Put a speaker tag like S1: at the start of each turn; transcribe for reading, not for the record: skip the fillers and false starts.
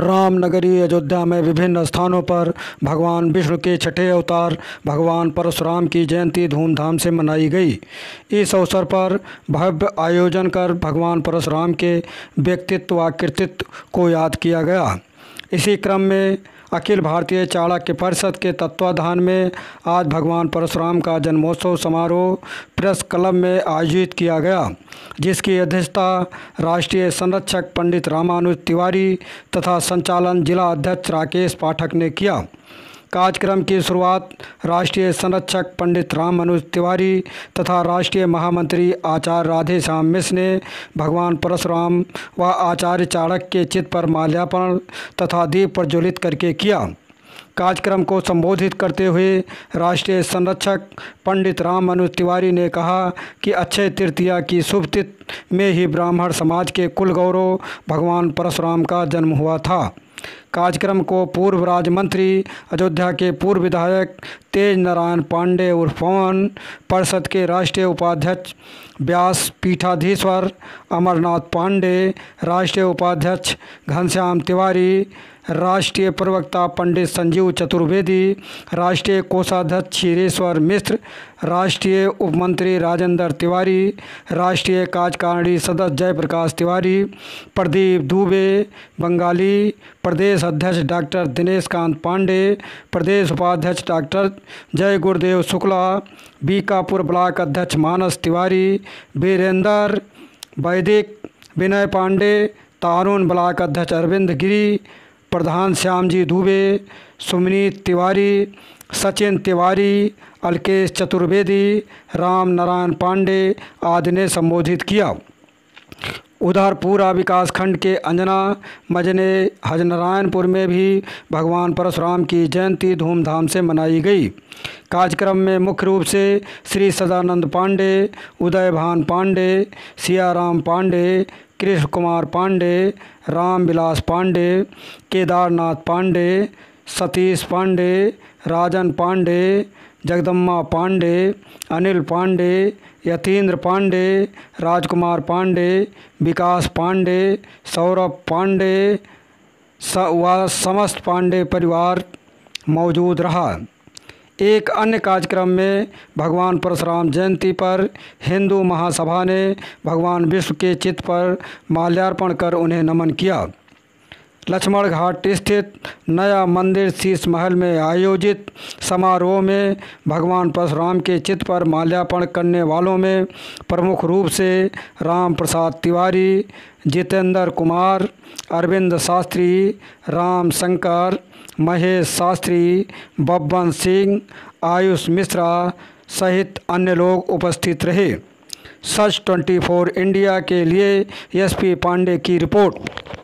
S1: रामनगरी अयोध्या में विभिन्न स्थानों पर भगवान विष्णु के छठे अवतार भगवान परशुराम की जयंती धूमधाम से मनाई गई। इस अवसर पर भव्य आयोजन कर भगवान परशुराम के व्यक्तित्व व कृतित्व को याद किया गया। इसी क्रम में अखिल भारतीय चाणक्य परिषद के तत्वाधान में आज भगवान परशुराम का जन्मोत्सव समारोह प्रेस क्लब में आयोजित किया गया, जिसकी अध्यक्षता राष्ट्रीय संरक्षक पंडित रामानुज तिवारी तथा संचालन जिला अध्यक्ष राकेश पाठक ने किया। कार्यक्रम की शुरुआत राष्ट्रीय संरक्षक पंडित रामानुज तिवारी तथा राष्ट्रीय महामंत्री आचार्य राधे श्याम मिश्र ने भगवान परशुराम व आचार्य चाणक्य के चित्र पर माल्यार्पण तथा दीप प्रज्वलित करके किया। कार्यक्रम को संबोधित करते हुए राष्ट्रीय संरक्षक पंडित रामानुज तिवारी ने कहा कि अक्षय तृतीया की शुभ तिथि में ही ब्राह्मण समाज के कुल गौरव भगवान परशुराम का जन्म हुआ था। कार्यक्रम को पूर्व राज्य मंत्री, अयोध्या के पूर्व विधायक तेज नारायण पांडे उर्फ पवन, परिषद के राष्ट्रीय उपाध्यक्ष व्यास पीठाधीश्वर अमरनाथ पांडे, राष्ट्रीय उपाध्यक्ष घनश्याम तिवारी, राष्ट्रीय प्रवक्ता पंडित संजीव चतुर्वेदी, राष्ट्रीय कोषाध्यक्ष क्षीरेश्वर मिश्र, राष्ट्रीय उपमंत्री राजेंद्र तिवारी, राष्ट्रीय कार्यकारिणी सदस्य जयप्रकाश तिवारी, प्रदीप दुबे, बंगाली प्रदेश अध्यक्ष डॉक्टर दिनेश कांत पांडे, प्रदेश उपाध्यक्ष डॉक्टर जय गुरुदेव शुक्ला, बीकापुर ब्लॉक अध्यक्ष मानस तिवारी, वीरेंद्र वैदिक, विनय पांडे, तारून ब्लॉक अध्यक्ष अरविंद गिरी, प्रधान श्यामजी दुबे, सुमनीत तिवारी, सचिन तिवारी, अलकेश चतुर्वेदी, राम नारायण पांडे आदि ने संबोधित किया। उधर पूरा विकासखंड के अंजना, मजने, हजनारायणपुर में भी भगवान परशुराम की जयंती धूमधाम से मनाई गई। कार्यक्रम में मुख्य रूप से श्री सदानंद पांडे, उदयभान पांडे, सियाराम पांडे, कृष्ण कुमार पांडे, रामविलास पांडे, केदारनाथ पांडे, सतीश पांडे, राजन पांडे, जगदम्मा पांडे, अनिल पांडे, यतीन्द्र पांडे, राजकुमार पांडे, विकास पांडे, सौरभ पांडे व समस्त पांडे परिवार मौजूद रहा। एक अन्य कार्यक्रम में भगवान परशुराम जयंती पर हिंदू महासभा ने भगवान विष्णु के चित्र पर माल्यार्पण कर उन्हें नमन किया। लक्ष्मण घाट स्थित नया मंदिर शीश महल में आयोजित समारोह में भगवान परशुराम के चित्र पर माल्यार्पण करने वालों में प्रमुख रूप से राम प्रसाद तिवारी, जितेंद्र कुमार, अरविंद शास्त्री, राम शंकर, महेश शास्त्री, बब्बन सिंह, आयुष मिश्रा सहित अन्य लोग उपस्थित रहे। सच 24 इंडिया के लिए एसपी पांडे की रिपोर्ट।